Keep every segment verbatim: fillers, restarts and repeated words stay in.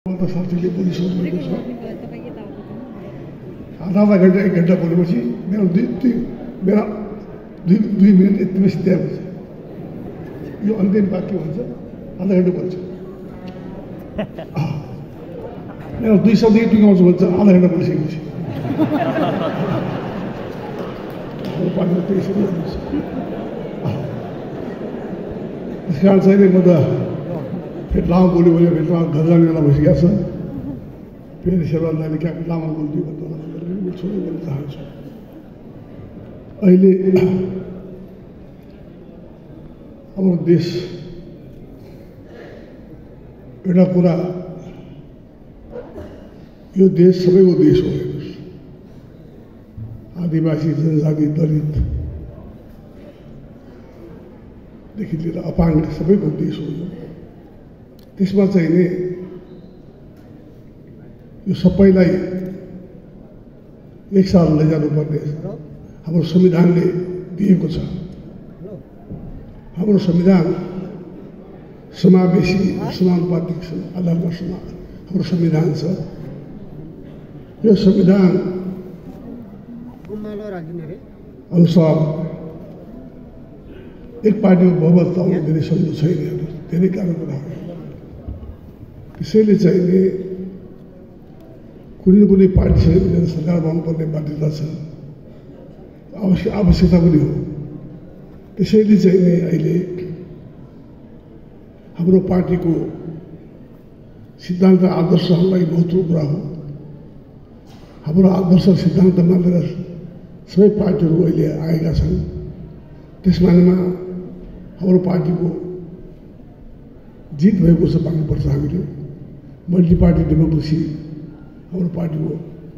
त साथीले बोलिसक्नुभएको छ। आधा आधा घन्टा एक घन्टा बोलेपछि मेरो दुई दुई मेरा दुई दुई मिनट यति बेसी त्यहाँ हुन्छ। यो अन्तिम वाक्य हुन्छ आधा घन्टा बोल्छ। मेरो दुई शब्द टुङ्गाउँछु भन्छ आधा घन्टा बोलिसकेपछि। पार्टीमा त्यसरी हुन्छ। त्यस कारण चाहिँ म त फेरि लामो बोल्यो भने फेरि घर जाने बेला भइसकेको छ। फेरि शेरबहादुरले क्या लामो बोलिदियो भन्दा छोडो बोल्न चाहन्छु। अहिले हाम्रो देश एउटा कुरा, यो देश सबैको देश हो। हेर्नुहोस्, आदिवासी जनजाति दलित देखि लिएर अपाङ्ग सबैको देश हो। त्यसमा चाहिँ नि यो सबैलाई एक साथ लैजानुपर्ने हाम्रो संविधानले दिएको छ। हाम्रो संविधान समावेशी समानुपातिक आधारमा हाम्रो संविधान छ। यो संविधान अनुसार एक पार्टीको बहुमत आउनु धेरै सजिलो छैन। धेरै गाह्रो कुरा हो। त्यसैले चाहिँ नि कुनै न कुनै पार्टीसँग मिलेर सरकार बनाउनुपर्ने बाध्यता छ, आवश्यक आवश्यकता पनि हो। त्यसैले चाहिँ नि अहिले हाम्रो पार्टीको सिद्धान्त आदर्श हाम्रो लागि महत्त्वपूर्ण कुरा हो। हाम्रो आदर्श सिद्धान्त मानेर सबै पार्टीहरू अहिले आएका छन्। त्यस मानेमा हाम्रो पार्टीको जित भएको छ भन्नुपर्छ। हामीले मल्टी पार्टी डेमोक्रेसी हाम्रो पार्टीको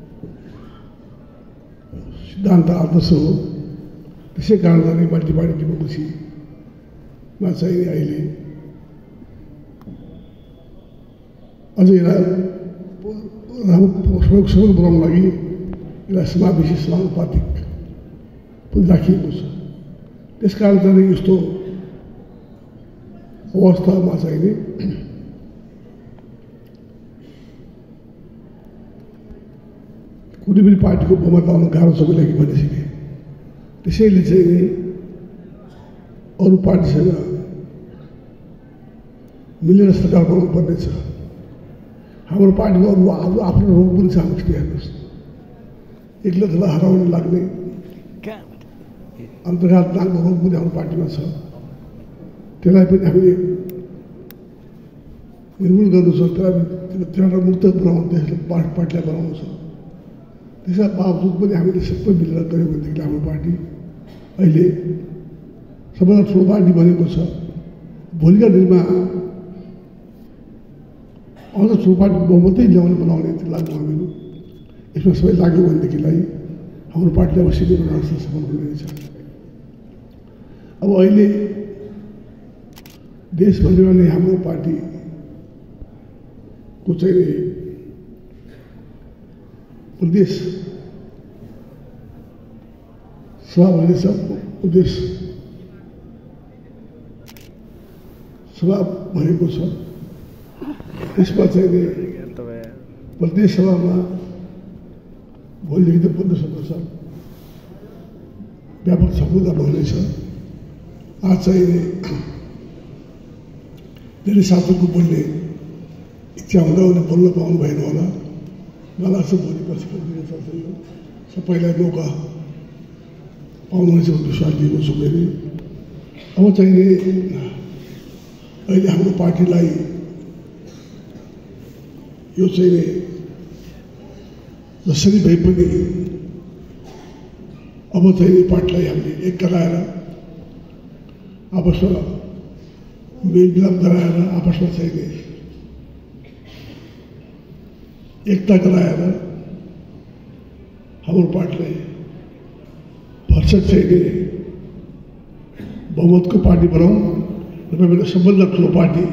सिद्धान्त आदर्श हो। त्यसै कारण चाहिँ मल्टी पार्टी डेमोक्रेसीमा चाहिँ अहिले अझै सबैको सबैको बनाउनु लागि यसलाई समावेशी समानुपातिक पनि राखिएको छ। त्यस कारण चाहिँ यस्तो अवस्थामा चाहिँ नि कुनै पनि पार्टीको बहुमत आउनु गाह्रो छ कि भनिसके। त्यसैले चाहिँ नि अरू पार्टीसँग मिलेर सरकार बनाउनु पर्नेछ। हाम्रो पार्टीको अरू आफ्नो रोग पनि छ। हाम्रो हेर्नुहोस्, एक्लै हराउन लाग्ने अन्तर्घात लाग्ने रोग पनि हाम्रो पार्टीमा छ। त्यसलाई पनि हामीले निर्मूल गर्नु छ। त्यसलाई त्यसबाट मुक्त बनाउनु, देशलाई पार्टीलाई बनाउनु छ। त्यसका बावजुद पनि हामीले सबै मिलेर गऱ्यौँ भनेदेखि हाम्रो पार्टी अहिले सबैभन्दा ठुलो पार्टी बनेको छ। भोलिका दिनमा अझ ठुलो पार्टी बहुमतै ल्याउने बनाउने लाग्नु हामीहरू यसमा सबै लाग्यो भनेदेखिलाई हाम्रो पार्टीलाई अवश्य नै राष्ट्र सफल हुनेछ। अब अहिले देशभरिमा नै हाम्रो पार्टीको चाहिँ प्रदेश सभा हुनेछ। प्रदेश सभा भएको छ। त्यसमा चाहिँ प्रदेश सभामा भोलिदेखि त प्रदेश सभा छ, व्यापक छलफल गर्नुहुनेछ। आज चाहिँ धेरै साथीको बोल्ने इच्छा हुँदा उनीहरूले बोल्न पाउनु भएन होला। मलाई लाग्छ भोलि पछि दिने चल्छ। यो सबैलाई मौका पाउनुहुनेछ भन्ने विश्वास दिएको छु मैले। अब चाहिँ अहिले हाम्रो पार्टीलाई यो चाहिँ जसरी भए पनि अब चाहिँ पार्टीलाई हामीले एक गराएर आपसमा मेलमिलाप गराएर आपसमा चाहिँ एकता गराएर हाम्रो पार्टीलाई भरसक चाहिँ बहुमतको पार्टी बनाऊँ र सबभन्दा ठुलो पार्टी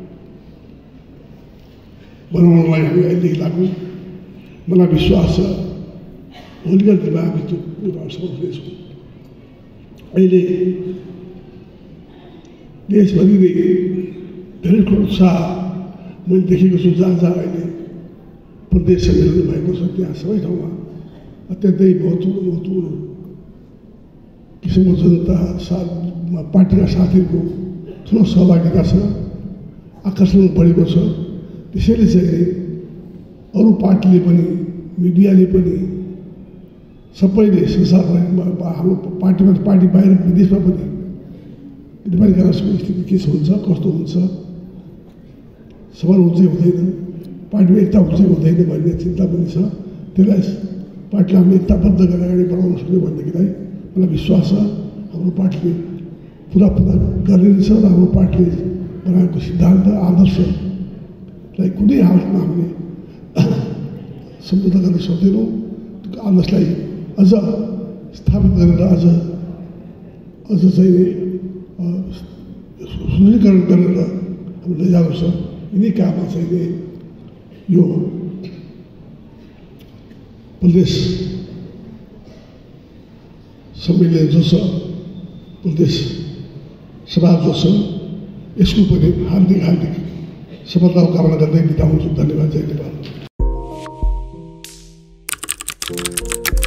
बनाउनलाई हामी अहिलेदेखि लागौँ। मलाई विश्वास छ भोलिका दिनमा हामी त्यो निर्माण सफल हुनेछौँ। अहिले देशभरि नै धेरै ठुलो उत्साह मैले देखेको छु जहाँ जहाँ अहिले प्रदेश सम्मेलन भएको छ त्यहाँ सबै ठाउँमा अत्यन्तै महत्त्वपूर्ण महत्त्वपूर्ण किसिमको जनता साथ पार्टीका साथीहरूको ठुलो सहभागिता छ, आकर्षण बढेको छ। त्यसैले चाहिँ अरू पार्टीले पनि मिडियाले पनि सबैले संसारमा हाम्रो पार्टीमा पार्टी बाहिर विदेशमा पनि नेपाली काङ्ग्रेसको स्थिति के हुन्छ कस्तो हुन्छ, सवाल हुन्छ हुँदैन, पार्टीमा एकता हुन्छ हुँदैन भन्ने चिन्ता पनि छ। त्यसलाई पार्टीलाई हामीले एकताबद्ध गरेर अगाडि बढाउन सक्यो भनेदेखिलाई मलाई विश्वास छ हाम्रो पार्टीले पुरा पुरा गर्ने छ र हाम्रो पार्टीले बनाएको सिद्धान्त आदर्शलाई कुनै हालतमा हामीले सम्झौता गर्न सक्दैनौँ। त्यो आदर्शलाई अझ स्थापित गरेर अझ अझ चाहिँ सुदृढीकरण गरेर हामीले लैजानु छ। यिनै काममा चाहिँ यो प्रदेश सम्मेलन जो छ, प्रदेश सभा जो छ, यसको पनि हार्दिक हार्दिक सफलताको कामना गर्दै बिदा हुन्छु। धन्यवाद। जय नेपाल।